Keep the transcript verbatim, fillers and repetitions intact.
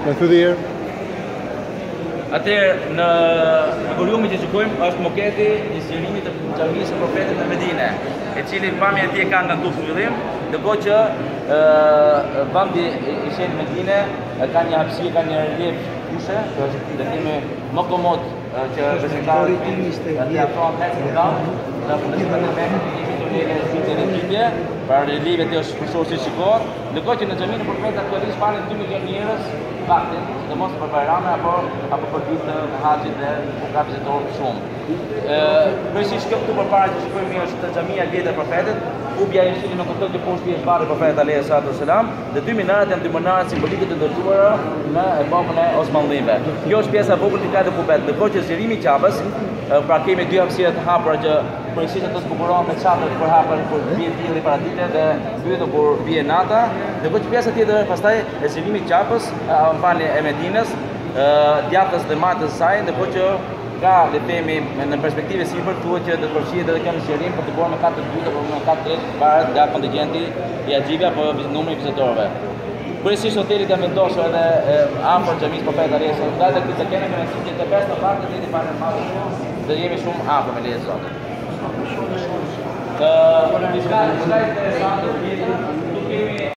Në thudi herë. Atëherë në volumi që shikojmë është moketi i zgjerimit të xhamisë së Profetit në Medinë, e cili pamja e tij ka nga duk fillim, ndërkohë që vendi i shenjtë Medinë ka një hapësirë, ka një relief kushe, që është ndërtimi më komod që besimtarët të afrohen me të kanë, në fundësimin e Mekës i Egiptit për relieve të është përshorë si shikohet, ndërkohë që në xhaminë e Profetit aktualisht panin dy milion njerëz vaktin, sidomos për Bajrame apo apo për ditën e Haxhit dhe ku ka vizitorë shumë. Kryesisht kjo këtu përpara që shikojmë mirë është xhamia e vjetër e Profetit, kubja e shini në këtë të poshtë është barri Profetit alayhi salatu wasalam, dhe dy minaret janë dy minaret simbolike të ndërtuara në epokën e Osmanlive. Kjo është pjesa e vogël e katër kubet, ndërkohë që zgjerimi i Qabës, pra kemi dy hapësira të hapura që përgjithsisht ato zbukurohen me çadër të përhapur kur bie dielli para ditës dhe mbytet kur bie nata. Ndërkohë që pjesa tjetër pastaj e zgjerimit të Qabës, falni e Medinës, djathtës dhe matës së saj, ndërkohë që ka le themi në perspektive sipër thuhet që do të përfshihet edhe kjo në zgjerim për të bërë me katër dytë apo me katër tretë para nga kontingjenti i haxhive apo numri i vizitorëve. Kryesisht hotelit janë vendosur edhe afër xhamisë Profetit alayhi salatu wasalam, dhe këtë kemi me cinquanta e pesë në partë deri para madh, dhe jemi shumë afër me leje Zotit. Ë, diçka interesante, do kemi